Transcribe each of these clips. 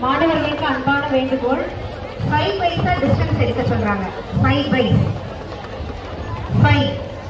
மாணவர்களுக்கு அன்பான வேண்டுகோள், 5 பைசா டிஸ்டன்ஸ் எடுக்க சொல்றாங்க. 5 by 5.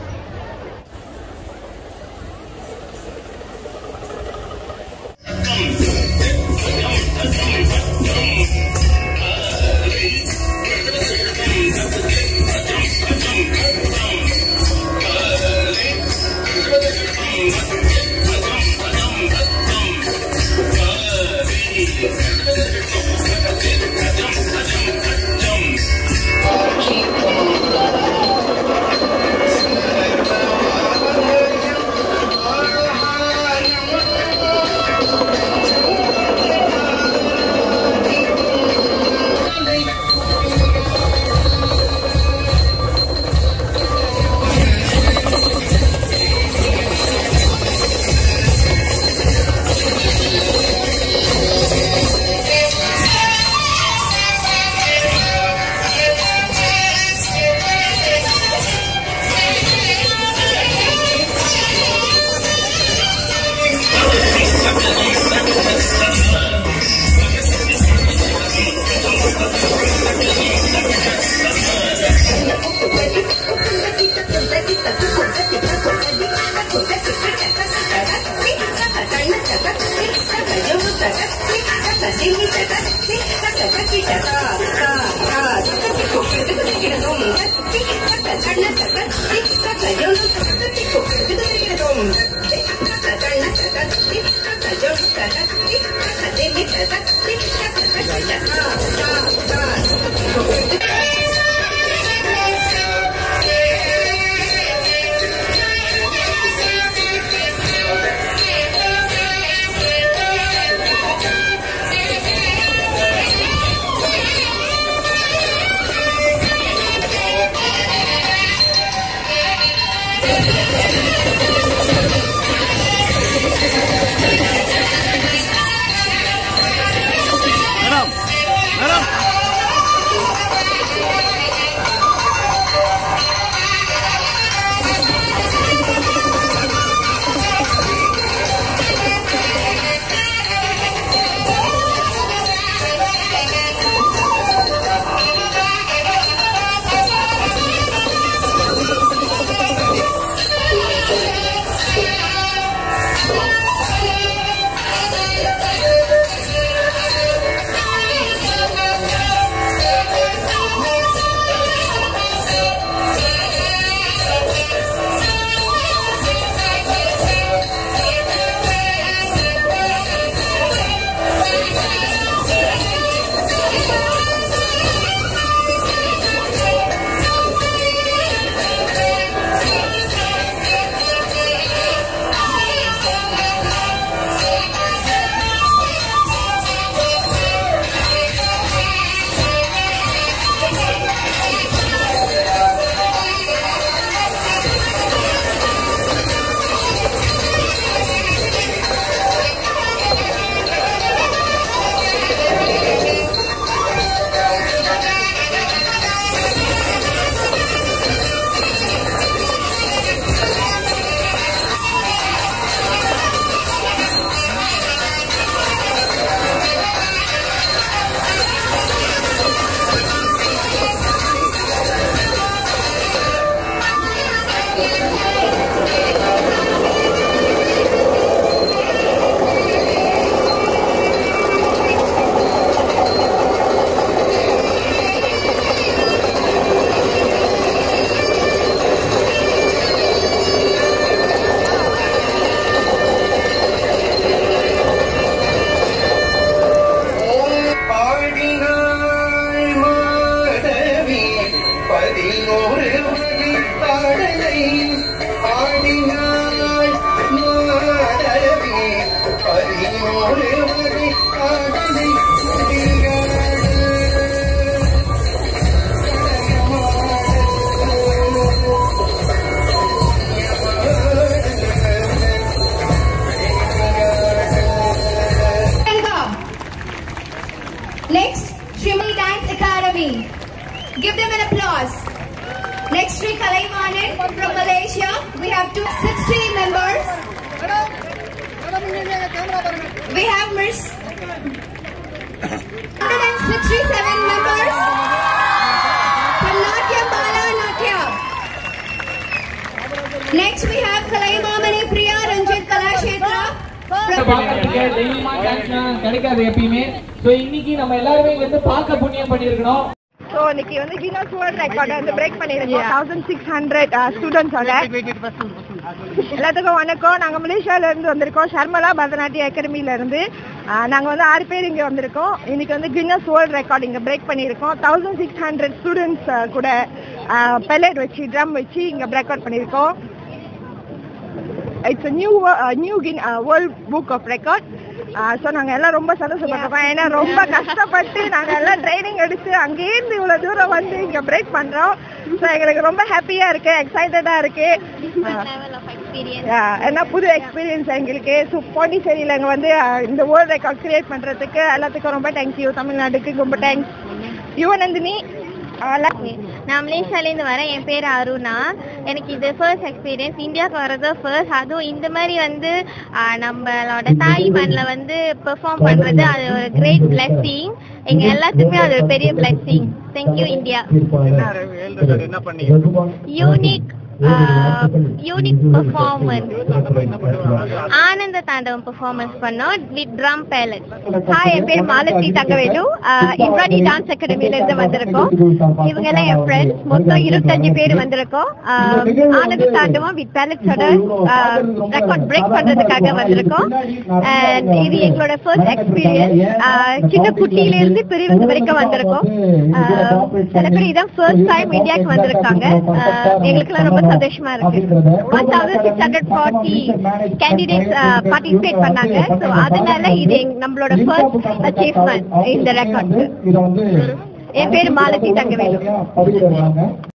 Give them an applause. Next Sri Kalaimanan from Malaysia. We have 260 members. We have Miss 167 members. Thandavam Bharatanatyam. Next we have Kalaimamani Priya Ranjit Kalakshetra. கிடைக்காது எப்பயுமே. So இன்னைக்கு நம்ம எல்லாருமே இங்க வந்து பார்க்க புண்ணியம் பண்ணியிருக்கணும். ஸோ இன்னைக்கு வந்து கின்னஸ் வேர்ல்ட் ரெக்கார்டை வந்து பிரேக் பண்ணியிருக்கோம் 1600 ஸ்டூடெண்ட்ஸோட. எல்லாத்துக்கும் வணக்கம். நாங்கள் மலேசியாவிலேருந்து வந்திருக்கோம், ஷர்மலா பரதநாட்டிய அகாடமியிலேருந்து. நாங்கள் வந்து 6 பேர் இங்கே வந்திருக்கோம். இன்னைக்கு வந்து கின்னஸ் வேர்ல்ட் ரெக்கார்ட் இங்கே பிரேக் பண்ணியிருக்கோம். 1600 ஸ்டூடெண்ட்ஸ் கூட பெல்லட் வச்சு ட்ரம் வச்சு இங்கே ரெக்கார்ட் பண்ணியிருக்கோம். It's new world book of record. So நாங்கள் எல்லாம் ரொம்ப சந்தோஷப்பட்டிருக்கோம். ஏன்னா ரொம்ப கஷ்டப்பட்டு நாங்கள் எல்லாம் ட்ரைனிங் எடுத்து அங்கேருந்து இவ்வளோ தூரம் வந்து இங்கே பிரேக் பண்ணுறோம். ஸோ எங்களுக்கு ரொம்ப ஹாப்பியாக இருக்குது, எக்ஸைட்டடாக இருக்குது. ஏன்னா புது எக்ஸ்பீரியன்ஸ் எங்களுக்கு. ஸோ பாண்டிச்சேரியில் எங்கள் வந்து இந்த வேர்ல்ட் ரெக்கார்ட் கிரியேட் பண்ணுறதுக்கு எல்லாத்துக்கும் ரொம்ப தேங்க்யூ. தமிழ்நாட்டுக்கு ரொம்ப தேங்க்ஸ். யுவநந்தினி. நான் மலேசியாலேருந்து வரேன். என் பேர் அருணா. எனக்கு இது ஃபர்ஸ்ட் எக்ஸ்பீரியன்ஸ். இந்தியாவுக்கு வர்றது ஃபர்ஸ்ட். அதுவும் இந்த மாதிரி வந்து நம்மளோட தாய் மண்ணில் வந்து பெர்ஃபார்ம் பண்ணுறது அது ஒரு கிரேட் பிளெஸிங். எங்கள் எல்லாத்துக்குமே அது ஒரு பெரிய blessing. Thank you India. Unique performance. Ananda Tandavam performance பண்ணோம் வித் ட்ரம் பேலட். ஹாய், என் பேர் மாலதி தங்கவேலு. இப்ராடி டான்ஸ் அகாடமியில இருந்து வந்திருக்கோம். இவங்க எல்லாம் என் ஃப்ரெண்ட்ஸ். மொத்தம் 25 பேர் வந்திருக்கோம். ஆனந்த தாண்டவம் வித் பேலட்ஸோட ரெக்கார்ட் பிரேக் பண்றதுக்காக வந்திருக்கோம். இது எங்களோட ஃபர்ஸ்ட் எக்ஸ்பீரியன்ஸ். சின்ன குட்டியில இருந்து பெரியவங்க வரைக்கும் வந்திருக்கோம். சில பேர் இதான் ஃபர்ஸ்ட் டைம் இந்தியாவுக்கு வந்திருக்காங்க. எங்களுக்கெல்லாம் ரொம்ப சந்தோஷமா இருக்கு. 1640 கேண்டிடேட்ஸ் பார்ட்டிசிபேட் பண்ணாங்க. ஸோ அதனால இது நம்மளோட ஃபர்ஸ்ட் அச்சீவ்மெண்ட் இந்த ரெக்கார்ட். என் பேர் மாலதி தங்கவேலு.